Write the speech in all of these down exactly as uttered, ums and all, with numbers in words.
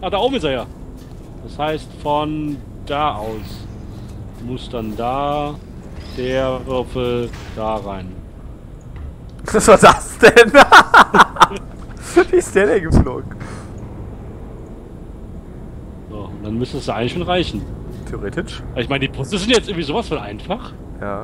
Ah, da oben ist er ja. Das heißt, von da aus muss dann da der Würfel da rein. Was war das denn? Wie ist der denn geflogen? So, und dann müsste es da eigentlich schon reichen. Theoretisch? Ich meine, die Puzzle sind jetzt irgendwie sowas von einfach. Ja.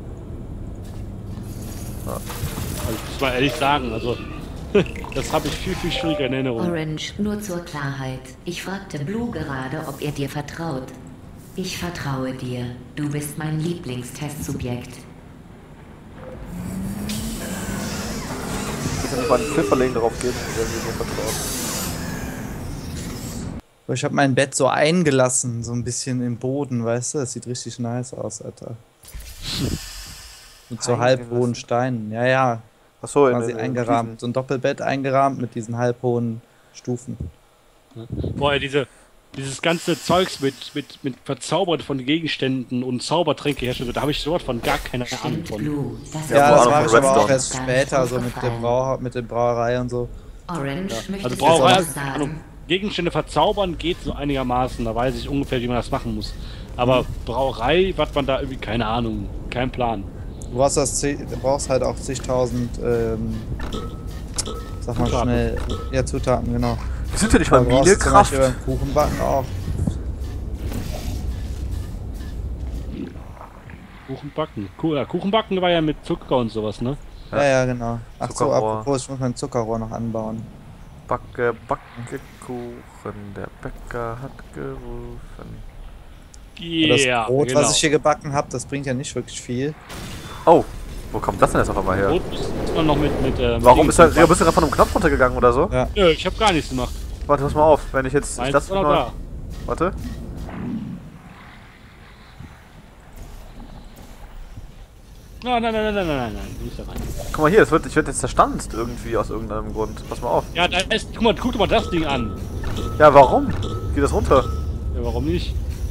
Also, ich muss mal ehrlich sagen, also das habe ich viel, viel schwieriger in Erinnerung. Orange, nur zur Klarheit. Ich fragte Blue gerade, ob er dir vertraut. Ich vertraue dir. Du bist mein Lieblingstestsubjekt. Ich kann nicht mal einen Pfifferling drauf geben, der mir nur vertraut. Ich habe mein Bett so eingelassen, so ein bisschen im Boden, weißt du? Das sieht richtig nice aus, Alter. Mit so halbhohen Steinen. Ja, ja. Achso, in Quasi den eingerahmt. So ein Doppelbett eingerahmt mit diesen halbhohen Stufen. Boah, ey, diese, dieses ganze Zeugs mit, mit, mit Verzaubern von Gegenständen und Zaubertränke herstellen, da habe ich sowas von gar keine Ahnung Stimmt, von. Blue. Das Ja, Ja, vor das allem war von ich aber auch Redstone. erst später, so mit der, Brau mit der Brauerei und so. Orange, möchte Also ich Brauerei, etwas also, sagen? Gegenstände verzaubern geht so einigermaßen, da weiß ich ungefähr, wie man das machen muss. Aber Brauerei, was man da irgendwie, keine Ahnung, kein Plan. Du brauchst, das, zig- du brauchst halt auch zigtausend, ähm, sag mal Zutaten. schnell, ja, Zutaten, genau. Wir sind ja nicht mal Du brauchst zum Minecraft. Beispiel beim Kuchenbacken auch. Kuchenbacken. Ku ja, Kuchenbacken war ja mit Zucker und sowas, ne? Ja, ja, genau. Ach so, Zuckerrohr. apropos, ich muss mein Zuckerrohr noch anbauen. Backe, backe Kuchen, der Bäcker hat gerufen. Das Ja, Brot, genau. was ich hier gebacken habe, das bringt ja nicht wirklich viel. Oh, wo kommt das denn jetzt auf einmal her? Brot ist man noch mit, mit ähm, Warum ist er, Dings- ja, bist du gerade von einem Knopf runtergegangen oder so? Ja. Nö, ich habe gar nichts gemacht. Warte, pass mal auf, wenn ich jetzt... Ich Meins das war noch mal, da. warte. Nein, nein, nein, nein, nein, nein, nein, nicht da rein. Guck mal hier, das wird, ich werde jetzt zerstanzt irgendwie aus irgendeinem Grund. Pass mal auf. Ja, da ist, guck mal, guck dir mal das Ding an. Ja, warum? Geht das runter? Ja, warum nicht?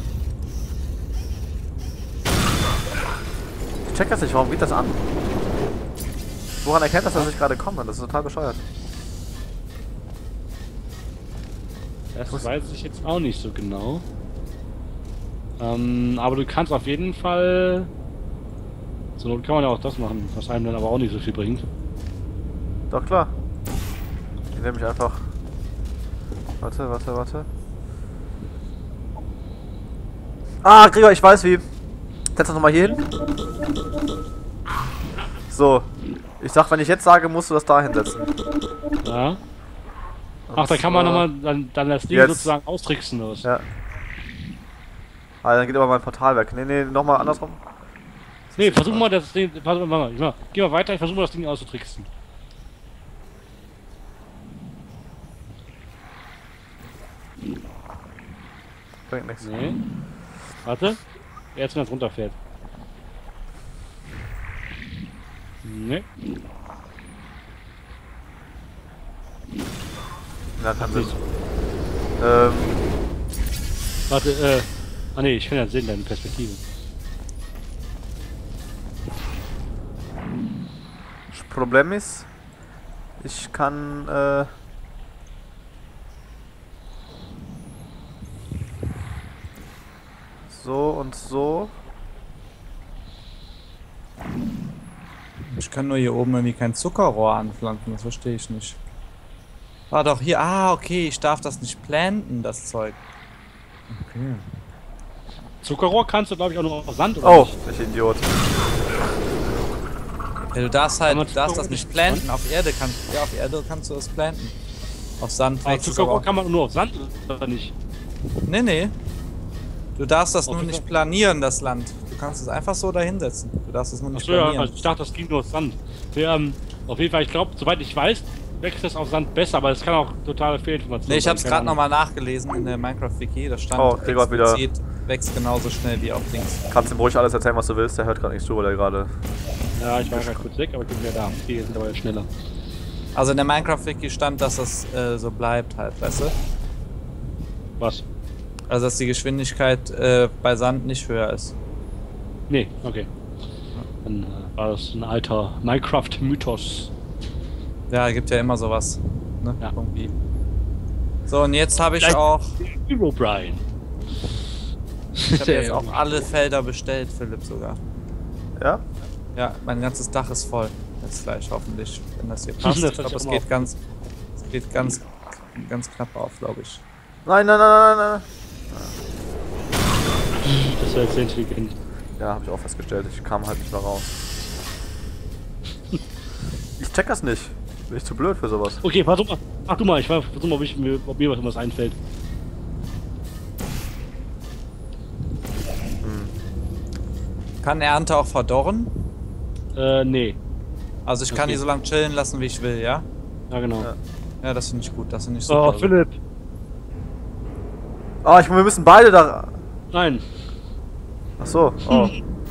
Ich check das nicht, warum geht das an? Woran erkennt das, dass ich gerade komme? Das ist total bescheuert. Das weiß ich jetzt auch nicht so genau. Ähm, aber du kannst auf jeden Fall... Zur Not kann man ja auch das machen, was einem dann aber auch nicht so viel bringt. Doch klar. Ich nehme mich einfach... Warte, warte, warte. Ah, Gregor, ich weiß wie. Setz das nochmal hier hin. So. Ich sag, wenn ich jetzt sage, musst du das da hinsetzen. Ja. Ach, da kann man nochmal dann, dann das Ding Jetzt. sozusagen austricksen oder was? Ja. Ah, dann geht aber mein Portal weg. Nee, nee, nochmal andersrum. Nee, versuch mal das Ding. Warte mal, warte mal. Geh mal weiter, ich versuche mal das Ding auszutricksen. Bringt nichts. Nee. Warte. Jetzt, wenn das runterfährt. Nee. Ja, kann Nicht. Sinn. Ähm, Warte, äh. Ah nee, ich kann ja sehen, deine Perspektive. das Problem ist, ich kann, äh... so und so. Ich kann nur hier oben irgendwie kein Zuckerrohr anpflanzen, das verstehe ich nicht. Ah doch, hier, ah okay, ich darf das nicht planten, das Zeug. Okay. Zuckerrohr kannst du, glaube ich, auch nur auf Sand oder Oh, nicht? ich Idiot. Ja, du darfst halt, Aber du darfst das Zuckerrohr nicht nicht planten, auf Erde kannst ja, auf Erde kannst du das planten. Auf Sand Aber wächst es Zuckerrohr aber kann man nur auf Sand oder nicht? Nee, nee. Du darfst das Auf nur jeden nicht Fall. planieren, das Land. Du kannst es einfach so dahinsetzen. Du darfst es nur nicht Achso, ja, planieren. also ich dachte, das ging nur auf Sand. Ja, ähm, auf jeden Fall, ich glaube, soweit ich weiß, wächst das auf Sand besser, aber das kann auch totale Fehlinformation Nee, ich sein, hab's keine gerade Ahnung. nochmal nachgelesen in der Minecraft-Wiki. Da stand Oh, Gregor hat wieder- explizit, wächst genauso schnell wie auf Dings. Kannst ihm ruhig alles erzählen, was du willst, der hört gerade nicht zu, weil er gerade... Ja, ich war gerade kurz weg, aber ich bin wieder da. Die sind aber schneller. Also in der Minecraft-Wiki stand, dass das äh, so bleibt halt, weißt du? Was? Also dass die Geschwindigkeit äh, bei Sand nicht höher ist. Nee, okay. Dann äh, war das ein alter Minecraft-Mythos. Ja, gibt ja immer sowas. Ne? Ja. Irgendwie. So, und jetzt habe ich Vielleicht- auch, Hero Brian. ich habe jetzt auch alle Felder bestellt, Philipp sogar. Ja? Ja, mein ganzes Dach ist voll. Jetzt gleich hoffentlich, wenn das hier passt. Das Ich hat glaube, sich es auch geht mal ganz, es geht ganz, ganz knapp auf, glaube ich. Nein, nein, nein, nein, nein. Das war jetzt sehr intelligent. Ja, habe ich auch festgestellt. Ich kam halt nicht mehr raus. Ich check das nicht. Bin ich zu blöd für sowas. Okay, versuch mal. Ach du mal, ich versuch mal, ob, ich, mir, ob mir was einfällt. Kann Ernte auch verdorren? Äh, nee. Also ich Das kann die geht. so lange chillen lassen, wie ich will, ja? Ja, genau. Ja. Ja, das finde ich gut, das finde ich super. Oh, Philipp. Ah, ich, wir müssen beide da. Nein. Ach so. Oh.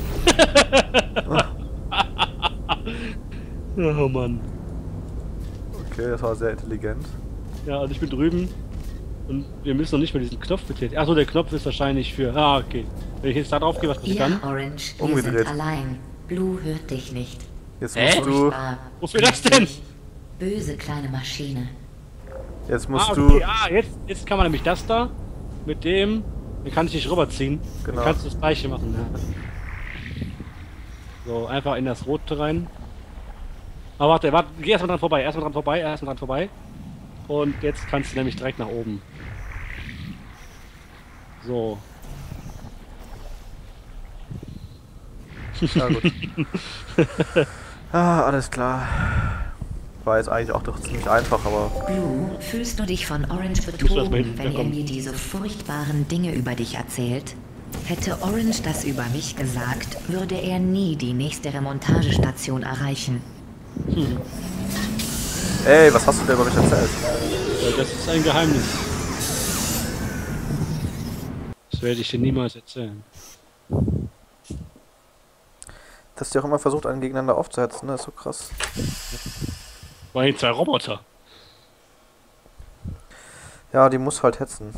Oh Mann. Okay, das war sehr intelligent. Ja, und ich bin drüben. Und wir müssen noch nicht mal diesen Knopf betätigen. Achso, der Knopf ist wahrscheinlich für. Ah, okay. Wenn ich jetzt da drauf gehe, was passiert Ja, dann? Orange, wir Umgedreht. sind allein. Blue hört dich nicht. Jetzt Hä? musst du. Furchtbar. Wofür das denn? Böse kleine Maschine. Jetzt musst Ah, du. okay. Ah, jetzt, jetzt kann man nämlich das da mit dem. Dann kann ich dich rüberziehen. Genau. Dann kannst du das gleiche machen. Ja. So, einfach in das Rote rein. Aber warte, warte, geh erstmal dran vorbei, erstmal dran vorbei, erstmal dran vorbei. Und jetzt kannst du nämlich direkt nach oben. So. Ja, gut. Ah, alles klar. War jetzt eigentlich auch doch ziemlich einfach, aber. Blue, fühlst du dich von Orange Musst du erst mal betrogen, hinten wenn er kommen. mir diese furchtbaren Dinge über dich erzählt? Hätte Orange das über mich gesagt, würde er nie die nächste Remontagestation erreichen. Ey, was hast du denn über mich erzählt? Ja, das ist ein Geheimnis. Das werde ich dir niemals erzählen. Dass die auch immer versucht, einen gegeneinander aufzuhetzen, ne? Das ist so krass. Waren die zwei Roboter. Ja, die muss halt hetzen.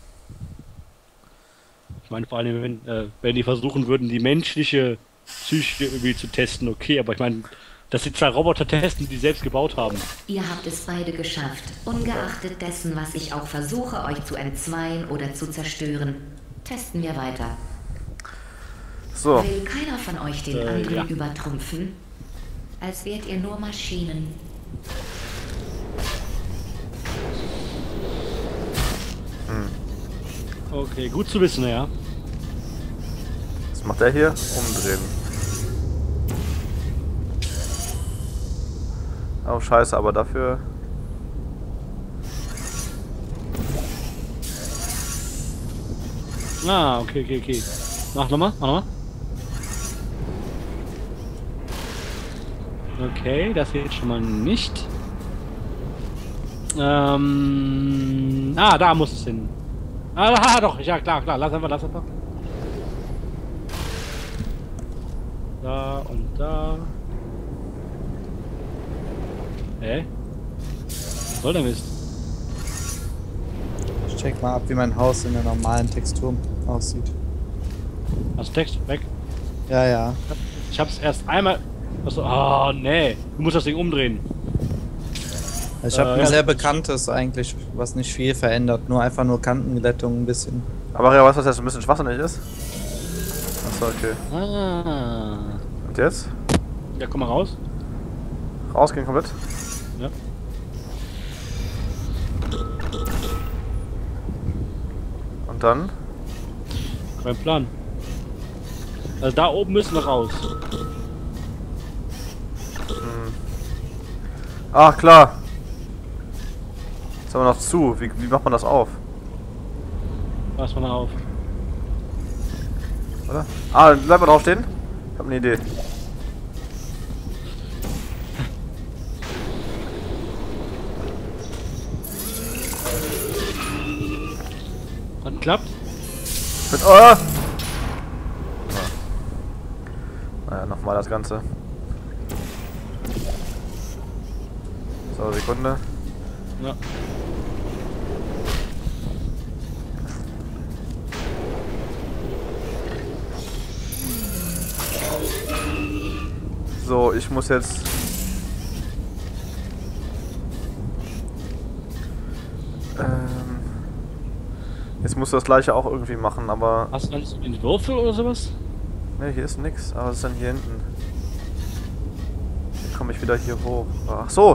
Ich meine, vor allem, wenn, äh, wenn die versuchen würden, die menschliche Psyche irgendwie zu testen, okay, aber ich meine, dass die zwei Roboter testen, die sie selbst gebaut haben. Ihr habt es beide geschafft, ungeachtet dessen, was ich auch versuche, euch zu entzweien oder zu zerstören. Testen wir weiter. So. Will keiner von euch den Äh, anderen ja. übertrumpfen? Als wärt ihr nur Maschinen. Okay, gut zu wissen, ja. Was macht der hier? Umdrehen. Oh, scheiße, aber dafür. Ah, okay, okay, okay. Mach nochmal, mach nochmal. Okay, das geht schon mal nicht. Ähm. Ah, da muss es hin. Ah, da, doch, ja, klar, klar. Lass einfach, lass einfach. Da und da. Hä? Was soll der Mist? Ich check mal ab, wie mein Haus in der normalen Textur aussieht. Hast du Text? Weg. Ja, ja. Ich hab's erst einmal. Achso, oh, nee. Du musst das Ding umdrehen. Ich habe Äh, ein ja. sehr bekanntes eigentlich, was nicht viel verändert. Nur einfach nur Kantenglättung ein bisschen. Aber ja, weißt du, was jetzt ein bisschen schwachsinnig ist? Achso, okay. Ah. Und jetzt? Ja, komm mal raus. Rausgehen komplett? Ja. Und dann? Kein Plan. Also da oben müssen wir raus. Ach, klar. Jetzt haben wir noch zu. Wie, wie macht man das auf? Pass mal auf. Oder? Ah, bleib mal draufstehen. Ich hab eine Idee. Hat klappt? Mit, oh! Ah. Naja, nochmal das Ganze. So, Sekunde. Ja. So, ich muss jetzt... Ähm... Jetzt musst du das gleiche auch irgendwie machen, aber... Hast du dann so den Würfel oder sowas? Ne, hier ist nix. Aber was ist denn hier hinten? Wie komme ich wieder hier hoch? Ach so!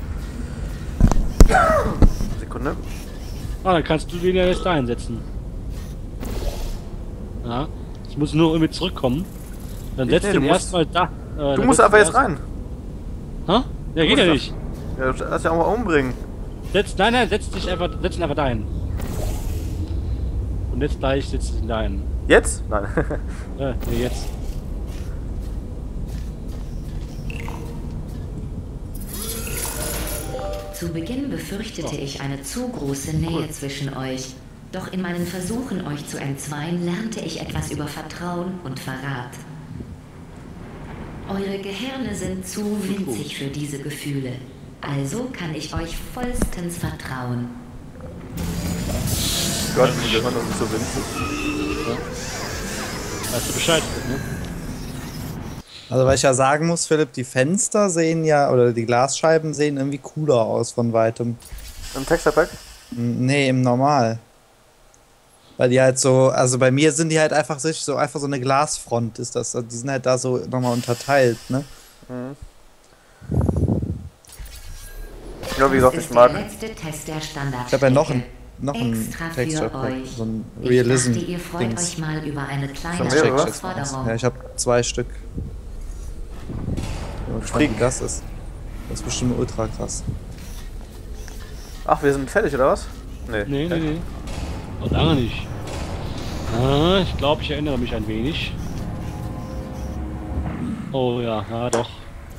Sekunde. Ah, dann kannst du den ja jetzt da einsetzen. Ja. Ich muss nur irgendwie zurückkommen. Dann Nee, setzt nee, den du musst- erstmal da. Äh, Du dann musst setzt einfach den jetzt erst- rein. Hä? Ja, geht musst ja das- nicht. Ja, du lass ja auch mal umbringen. Setz, nein, nein, setz dich einfach, setz ihn einfach dahin. Und jetzt gleich setzt ihn dahin. Jetzt? Nein. Ja, nee, jetzt. Zu Beginn befürchtete ich eine zu große Nähe zwischen euch. Doch in meinen Versuchen, euch zu entzweien, lernte ich etwas über Vertrauen und Verrat. Eure Gehirne sind zu winzig für diese Gefühle. Also kann ich euch vollstens vertrauen. Gott, die Gehirne sind so winzig. Weißt du Bescheid, ne? Also, weil ich ja sagen muss, Philipp, die Fenster sehen ja, oder die Glasscheiben sehen irgendwie cooler aus von weitem. Im Texture-Pack? N- Nee, im Normal. Weil die halt so, also bei mir sind die halt einfach so, so einfach so eine Glasfront ist das. Die sind halt da so nochmal unterteilt, ne? Mhm. Ja, wie gesagt, Das ich ist mag. der letzte Test der Standard. Ich habe ja noch ein, noch ein Extra für Texture Pack, euch. so ein Ich Realism dachte, ihr freut Dings. euch mal über eine kleine Schon mehrere? Herausforderung. Ja, ich habe zwei Stück. Ich Freak. wie das ist. Das ist bestimmt ultra krass. Ach, wir sind fertig, oder was? Nee. Nee, nee, nee. Noch lange nicht. Ah, ich glaube, ich erinnere mich ein wenig. Oh ja, ja doch.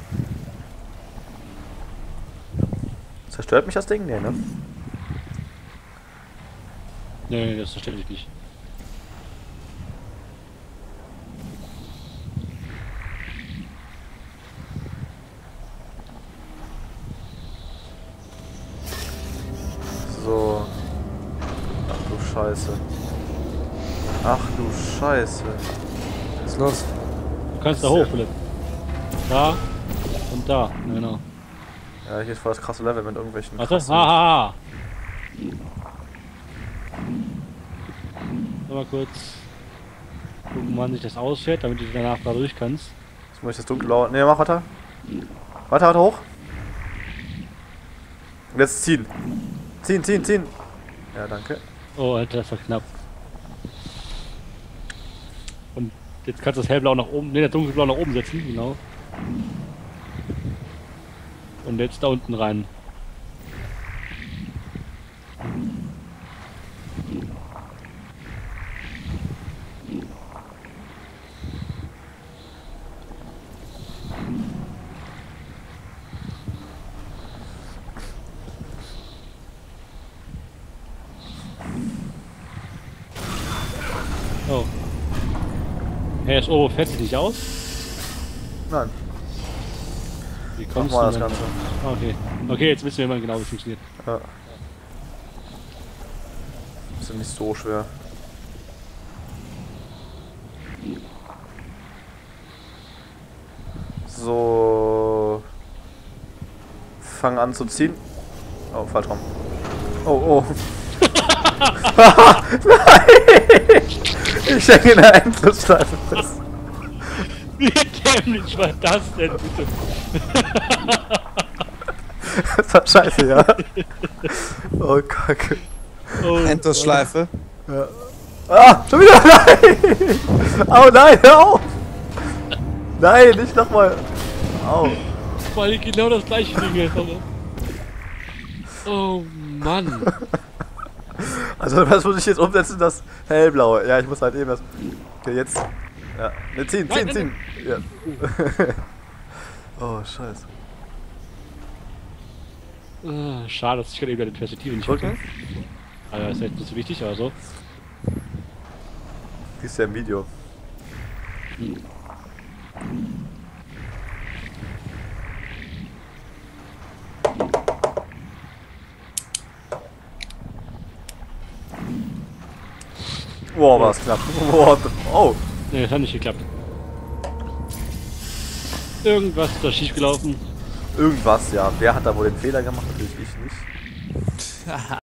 Zerstört mich das Ding? Nee, ne? Nee, nee, das verstehe ich nicht. So. Ach du Scheiße. Ach du Scheiße. Was ist los? Du kannst da hoch, Philipp. Da und da, genau. Ja, hier ist voll das krasse Level mit irgendwelchen. Warte, krassen- haha. Mal kurz gucken, wann sich das ausfährt, damit du danach da durch kannst. Jetzt muss ich das dunkelblau. Ne, mach weiter. Weiter, weiter hoch. Und jetzt ziehen. Ziehen, ziehen, ziehen. Ja, danke. Oh, Alter, das war knapp. Und jetzt kannst du das hellblau nach oben, ne, das dunkelblau nach oben setzen, genau. Und jetzt da unten rein. Oh. Hey, das Ober fährt sich nicht aus? Nein, Wie mach kommst mal du das denn? Ganze. Ah, okay. Okay, jetzt wissen wir mal genau, wie es funktioniert. Ja. Ist ja nicht so schwer. So. Fang an zu ziehen. Oh, falsch rum. Oh, oh. Nein! Ich hänge in der Endlosschleife fest. Wie dämlich war das denn, bitte? Das war scheiße, ja. Oh, Kacke. Oh, Endlosschleife. Ah, schon wieder, nein! Oh nein, hör auf! Nein, nicht nochmal. Au. weil ich genau das gleiche Ding jetzt habe. Oh Mann. Also was muss ich jetzt umsetzen, das hellblaue? Ja, ich muss halt eben das... Okay, jetzt... Ja, ne, ziehen, ziehen, Nein, ziehen. nein, Ja. Oh, scheiße. Ah, schade, dass ich gerade eben die Perspektive nicht Drücken? hatte. Ah ja, ist jetzt nicht so wichtig, aber so. Die ist ja im Video. Wow, war es knapp. What the... Oh. Ne, das hat nicht geklappt. Irgendwas ist da schief gelaufen. Irgendwas, ja. Wer hat da wohl den Fehler gemacht? Natürlich ich nicht.